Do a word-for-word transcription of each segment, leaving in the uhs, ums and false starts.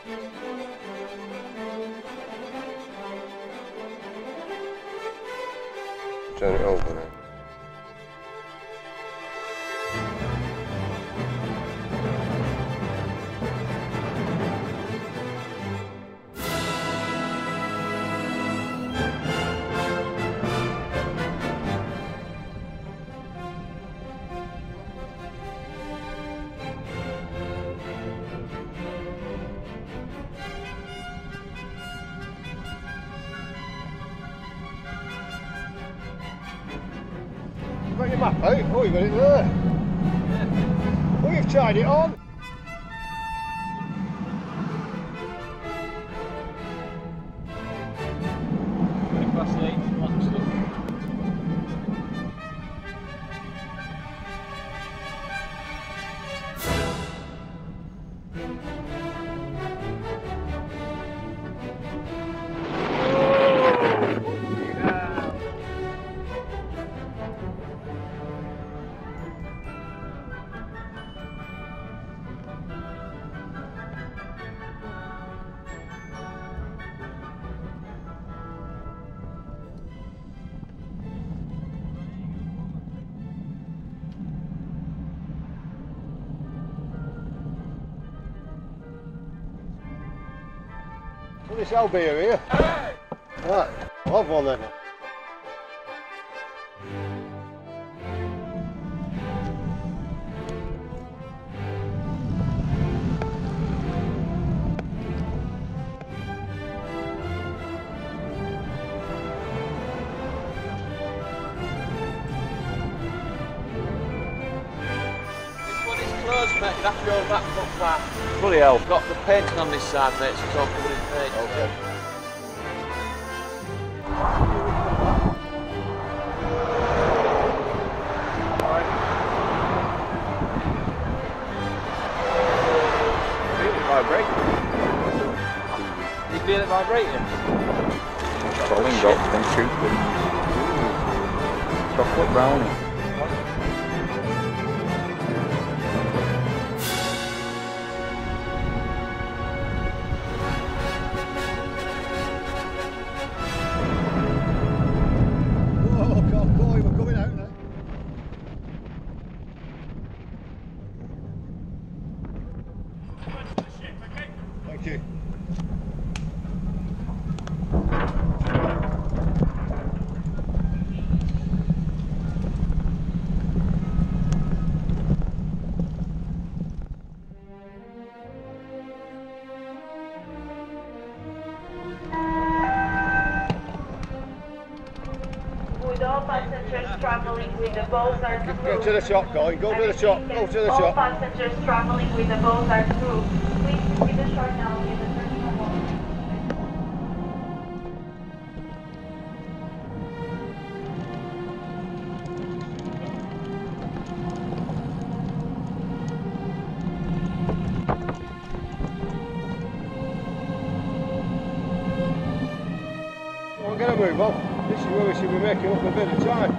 Turn it over then. You've got your map out? Oh, you've got it there. Yeah. Oh, you've tried it on. twenty past eight, one stuff. Well, this L beer here. Hey! Right, I'll have one then. Closed, mate. You'd have to go back foot flat. Bloody hell. Got the painting on this side, mate, so it's all covered in paint. Okay. Feel it vibrating. You feel it vibrating? Rolling drops, then shoot them. Chocolate brownie. Thank you. With all passengers traveling with the boats are through. Go to the shop, Colin. Go to the shop. Go to the all shop. All passengers traveling with the boats are through. Please see the shore now in the terminal hall. We're going to move on. This is where we should be making up a bit of time.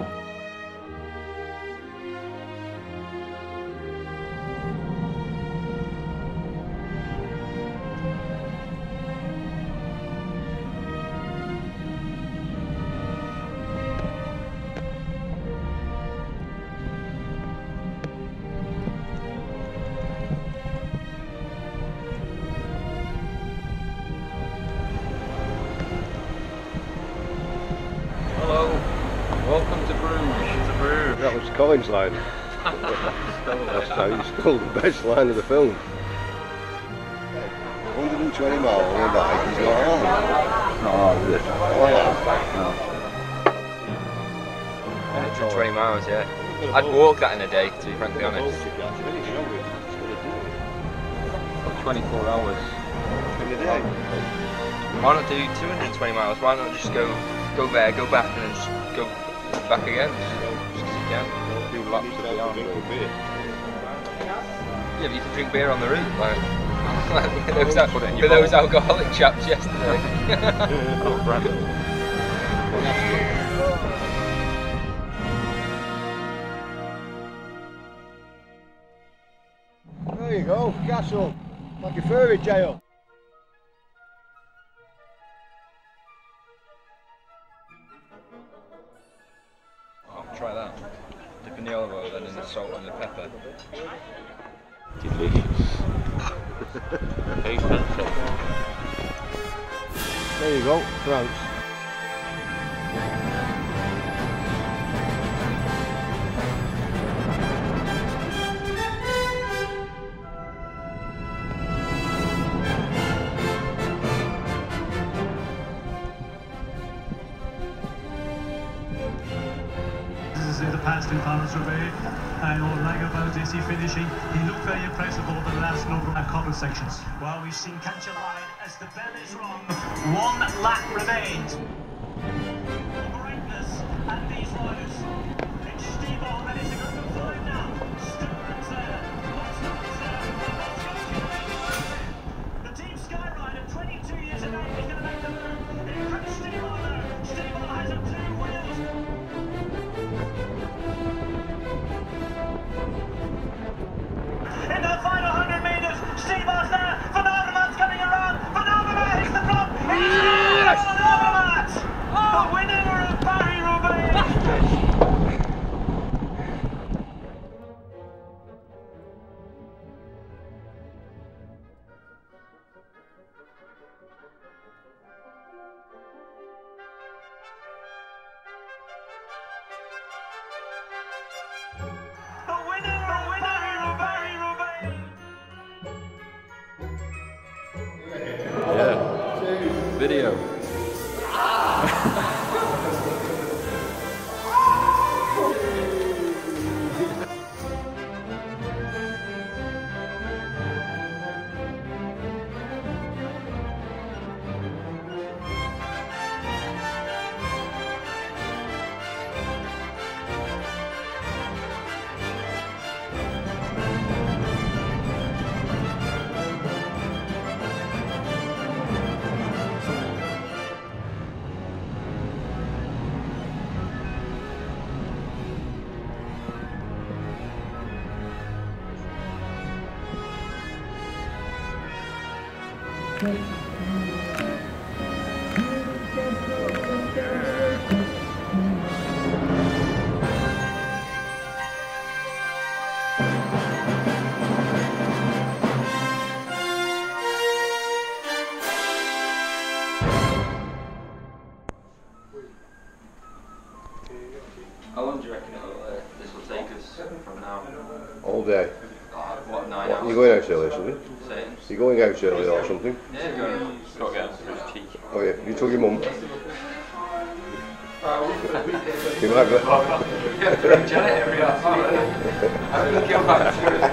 Hello. Welcome to Bruges. To Bruges. That was Colin's line. That's how you stole the best line of the film. one hundred and twenty miles on a bike is not hard. Not hard, is it? Oh, No. one hundred and twenty miles, yeah. I'd walk that in a day, to be frankly honest. twenty-four hours. In a day. Why not do two hundred and twenty miles? Why not just go go there, go back, and then just go back again? Just because you can. Do laps of the arm. Yeah, but you can drink beer on the route, like, like for those, al Put it in for your those bowl. alcoholic chaps yesterday. Oh, Brandon. There you go, castle. Like a fairy tale. try that. Dip in the olive oil, then in the salt and the pepper. Delicious. Taste and taste. There you go, France. The past in Paris-Roubaix, and all rang about is he finishing. He looked very impressive over the last number of couple of sections. Well, we've seen catch a line as the bell is rung. One lap remains. Greatness and these riders. It's Steve On, and it's a group of five now. Sturman's there. Lotsto's there. The Team Skyrider, twenty-two years of age, is going to make the move. Here comes Steve On now. Steve On has a two wheels. In the final hundred metres, Steve O's there. Van Avermaet's coming around. Van Avermaet hits the front. Yes! Van Avermaet, the winner of Paris-Roubaix. The winner of Paris-Roubaix. Yeah. Video. How long do you reckon it'll, uh, this will take us from now? All day. Uh, what, nine What, hours? you going out early or something? Same. You going out early or something? Yeah, going. Got to get his tea. Oh yeah, you took your mum. You might go. Yeah, bring Janet every half hour. I'm going to go back to it.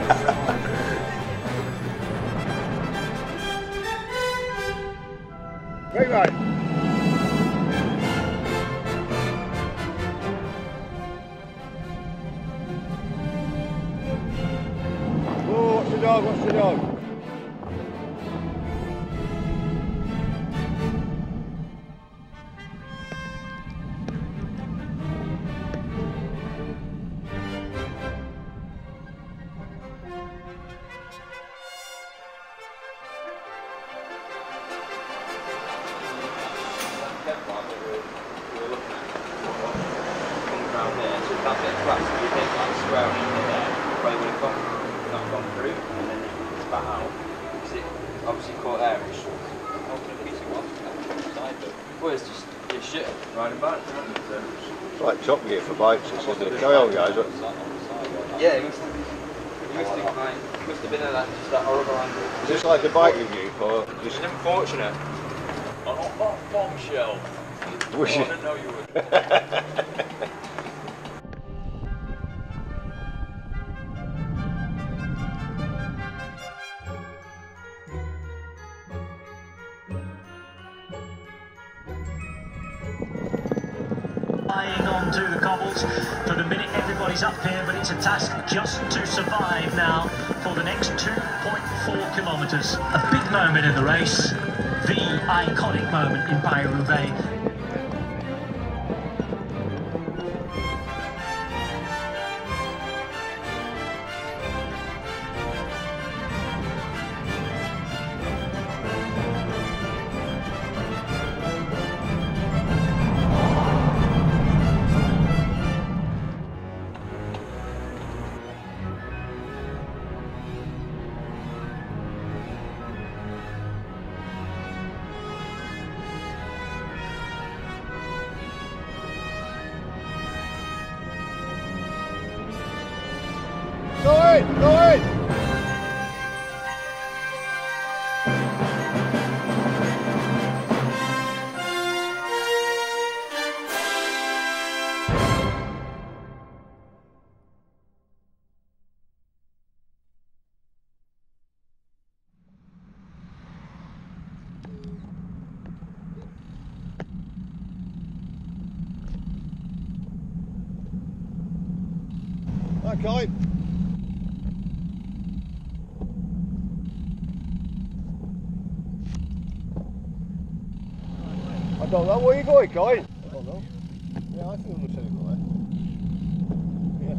Right, right. Oh, what's the dog? What's the dog? Obviously caught there and just open a piece of glass inside them. Well, it's just your shit riding back. It's like Top Gear for bikes, isn't it? Carry on, guys. Yeah, it must have, it must have, like, it must have been at that, just that horrible angle. Is this like a bike review or just? It's unfortunate. On a hot bombshell. Wish Oh, I it. didn't know you would. Flying onto the cobbles. For the minute, everybody's up here, but it's a task just to survive now for the next two point four kilometres. A big moment in the race, the iconic moment in Paris-Roubaix. in, go in. Okay. I don't know where you're going, Guy. I don't know. Yeah, I think I'm going to go there. Yeah.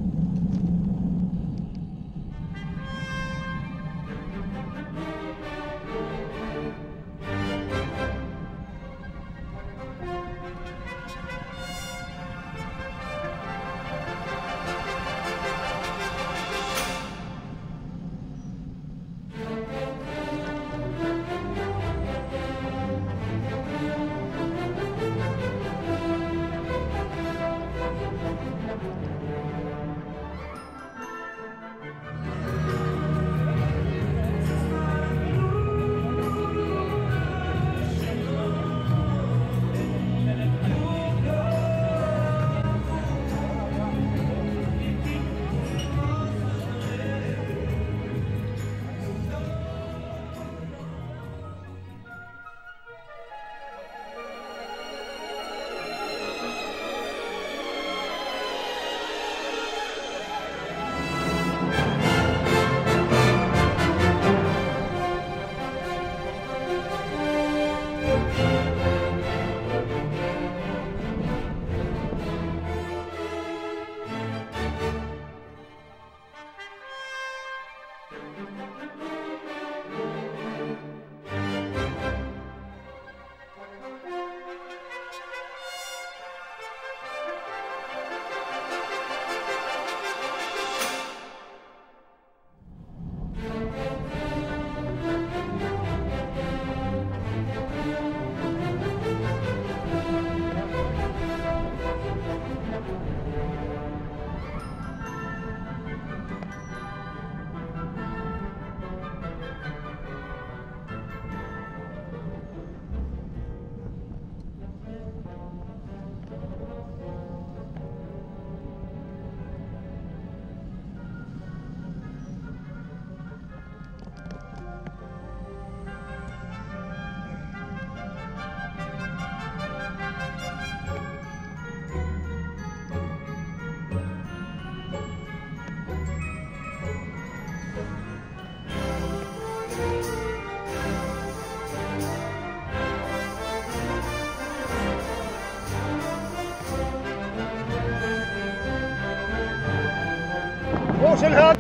Motion hand.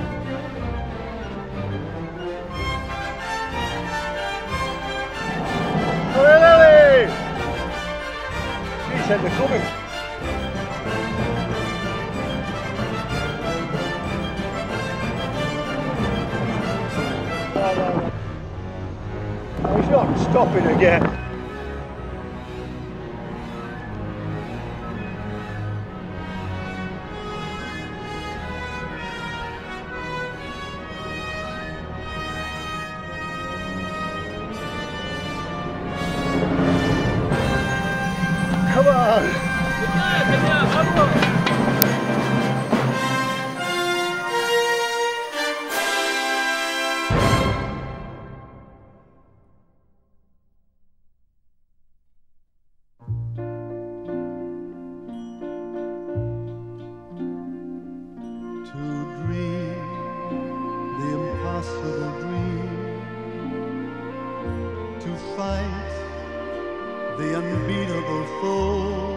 Hurry, Lily! She said they're coming. No, no, no. Oh, he's not stopping again. Come on! To dream the impossible dream, to fight the unbeatable foe,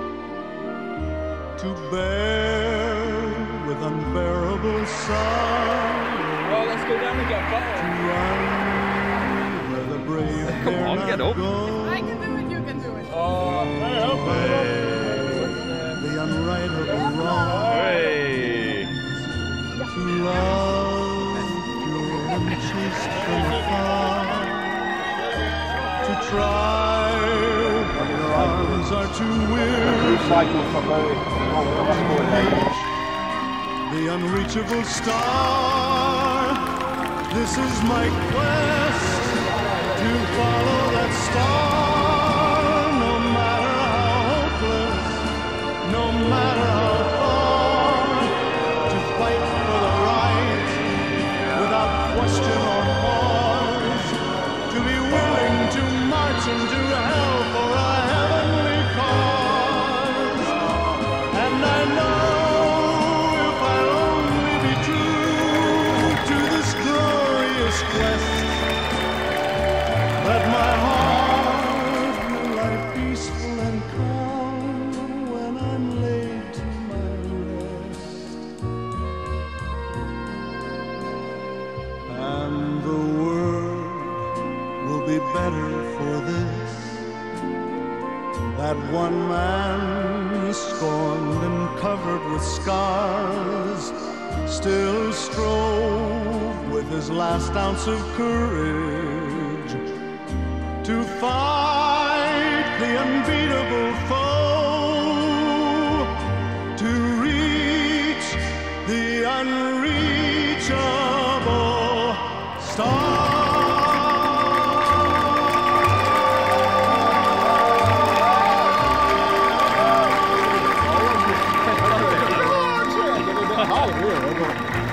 to bear with unbearable sorrow. Well, let's go down and get To better. run where the brave Come dare on, not get up. go. I can do it, you can do it. Oh, To bear the unrightable wrong. Hey! To love pure and chaste from afar. To try when your arms are too weary. the unreachable star. This is my quest to follow that star, no matter how hopeless, no matter how far, to fight for the right without question or pause, to be willing to march into hell for a heavenly cause. And I know if I'll only be true to this glorious quest, that my heart will lie peaceful and calm when I'm laid to my rest. And the world will be better for this, that one man scorned and covered with scars still strove with his last ounce of courage to fight the unbeatable foe, to reach the unreachable star. Oh, yeah,